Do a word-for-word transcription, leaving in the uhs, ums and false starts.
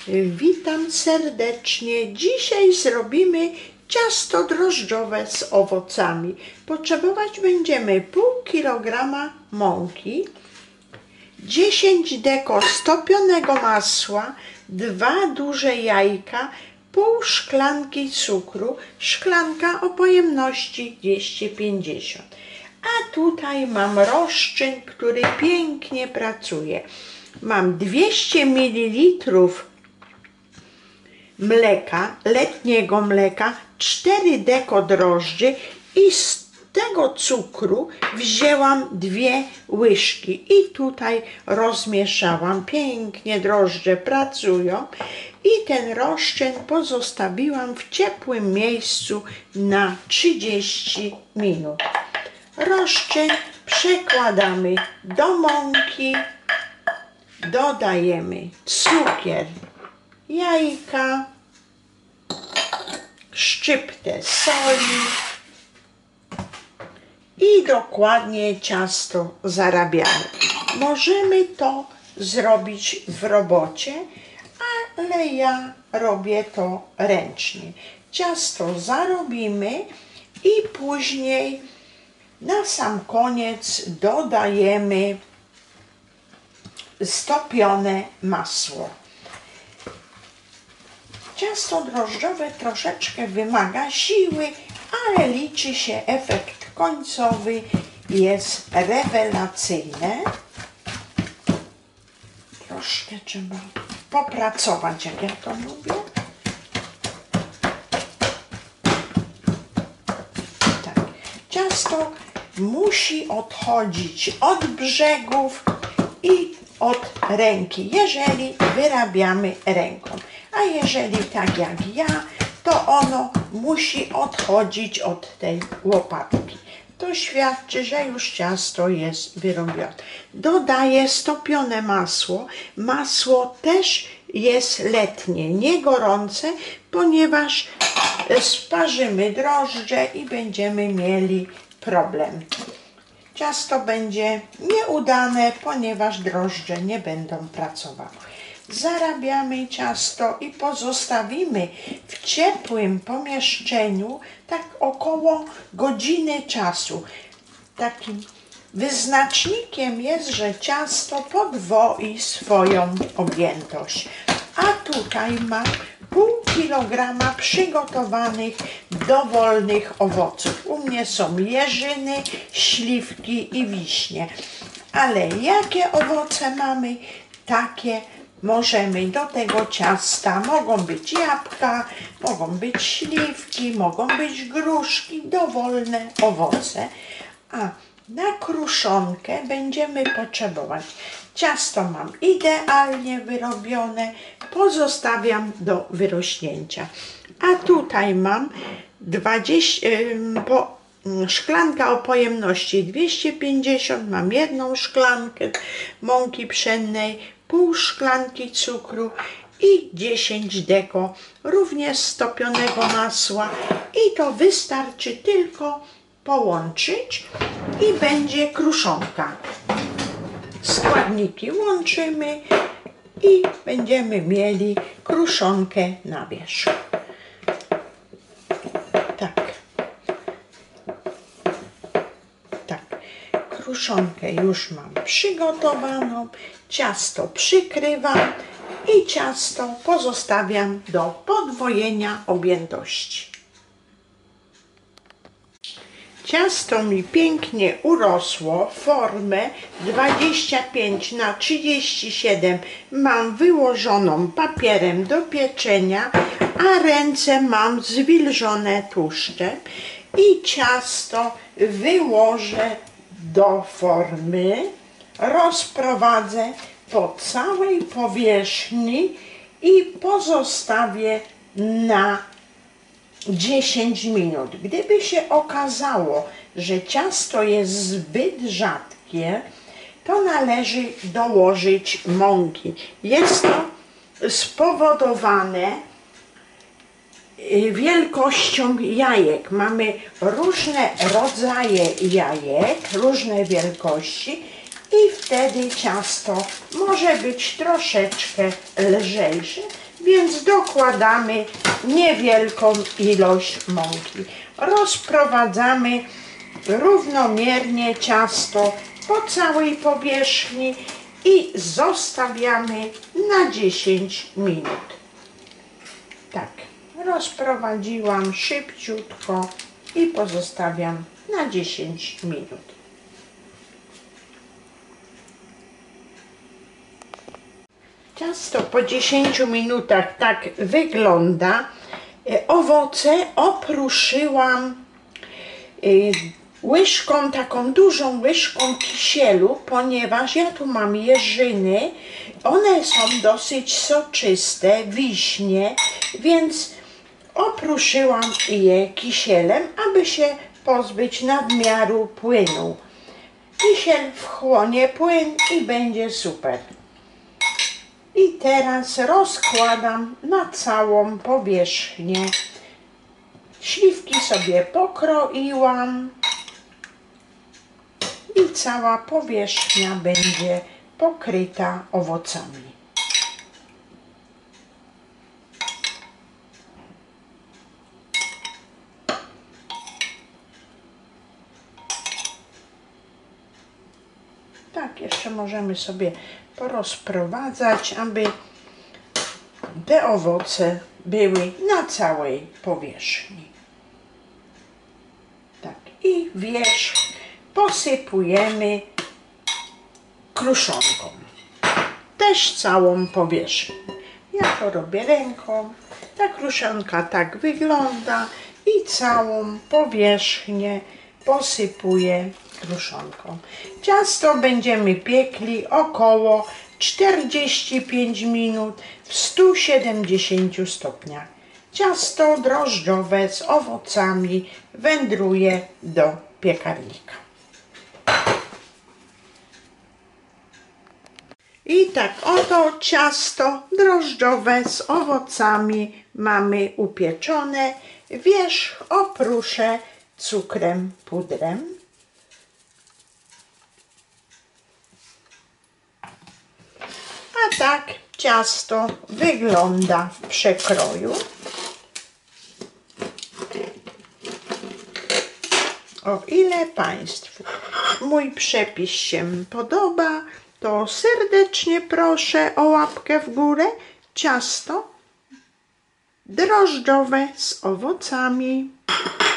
Witam serdecznie. Dzisiaj zrobimy ciasto drożdżowe z owocami. Potrzebować będziemy pół kilograma mąki, dziesięć deko stopionego masła, dwa duże jajka, pół szklanki cukru, szklanka o pojemności dwieście pięćdziesiąt. A tutaj mam rozczyn, który pięknie pracuje. Mam dwieście mililitrów mleka, letniego mleka, cztery deko drożdży i z tego cukru wzięłam dwie łyżki i tutaj rozmieszałam. Pięknie drożdże pracują i ten rozczyn pozostawiłam w ciepłym miejscu na trzydzieści minut. Rozczyn przekładamy do mąki, dodajemy cukier, jajka, szczyptę soli i dokładnie ciasto zarabiamy. Możemy to zrobić w robocie, ale ja robię to ręcznie. Ciasto zarobimy i później na sam koniec dodajemy stopione masło. Ciasto drożdżowe troszeczkę wymaga siły, ale liczy się efekt końcowy, jest rewelacyjny. Troszkę trzeba popracować, jak ja to mówię. Tak. Ciasto musi odchodzić od brzegów i od ręki, jeżeli wyrabiamy ręką. A jeżeli tak jak ja, to ono musi odchodzić od tej łopatki. To świadczy, że już ciasto jest wyrobione. Dodaję stopione masło. Masło też jest letnie, nie gorące, ponieważ sparzymy drożdże i będziemy mieli problem. Ciasto będzie nieudane, ponieważ drożdże nie będą pracowały. Zarabiamy ciasto i pozostawimy w ciepłym pomieszczeniu tak około godziny czasu. Takim wyznacznikiem jest, że ciasto podwoi swoją objętość. A tutaj mam pół kilograma przygotowanych dowolnych owoców. U mnie są jeżyny, śliwki i wiśnie. Ale jakie owoce mamy, takie możemy do tego ciasta. Mogą być jabłka, mogą być śliwki, mogą być gruszki, dowolne owoce. A na kruszonkę będziemy potrzebować. Ciasto mam idealnie wyrobione, pozostawiam do wyrośnięcia. A tutaj mam dwadzieścia, po, szklanka o pojemności dwieście pięćdziesiąt, mam jedną szklankę mąki pszennej, pół szklanki cukru i dziesięć deko również stopionego masła i to wystarczy tylko połączyć i będzie kruszonka. Składniki łączymy i będziemy mieli kruszonkę na wierzch. Tak. Tak. Kruszonkę już mam przygotowaną. Ciasto przykrywam i ciasto pozostawiam do podwojenia objętości. Ciasto mi pięknie urosło, formę dwadzieścia pięć na trzydzieści siedem mam wyłożoną papierem do pieczenia, a ręce mam zwilżone tłuszczem i ciasto wyłożę do formy, rozprowadzę po całej powierzchni i pozostawię na dziesięć minut. Gdyby się okazało, że ciasto jest zbyt rzadkie, to należy dołożyć mąki. Jest to spowodowane wielkością jajek. Mamy różne rodzaje jajek, różne wielkości i wtedy ciasto może być troszeczkę lżejsze, więc dokładamy niewielką ilość mąki. Rozprowadzamy równomiernie ciasto po całej powierzchni i zostawiamy na dziesięć minut. Tak, rozprowadziłam szybciutko i pozostawiam na dziesięć minut. Ciasto po dziesięciu minutach tak wygląda. Owoce opruszyłam łyżką, taką dużą łyżką kisielu, ponieważ ja tu mam jeżyny. One są dosyć soczyste, wiśnie, więc opruszyłam je kisielem, aby się pozbyć nadmiaru płynu. Kisiel wchłonie płyn i będzie super. I teraz rozkładam na całą powierzchnię. Śliwki sobie pokroiłam i cała powierzchnia będzie pokryta owocami. Tak, jeszcze możemy sobie porozprowadzać, aby te owoce były na całej powierzchni. Tak, i wierzch posypujemy kruszonką. Też całą powierzchnię. Ja to robię ręką. Ta kruszonka tak wygląda i całą powierzchnię posypuję kruszonką. Ciasto będziemy piekli około czterdzieści pięć minut w stu siedemdziesięciu stopniach. Ciasto drożdżowe z owocami wędruje do piekarnika. I tak oto ciasto drożdżowe z owocami mamy upieczone. Wierzch opruszę cukrem pudrem. A tak ciasto wygląda w przekroju. O ile Państwu mój przepis się podoba, to serdecznie proszę o łapkę w górę. Ciasto drożdżowe z owocami.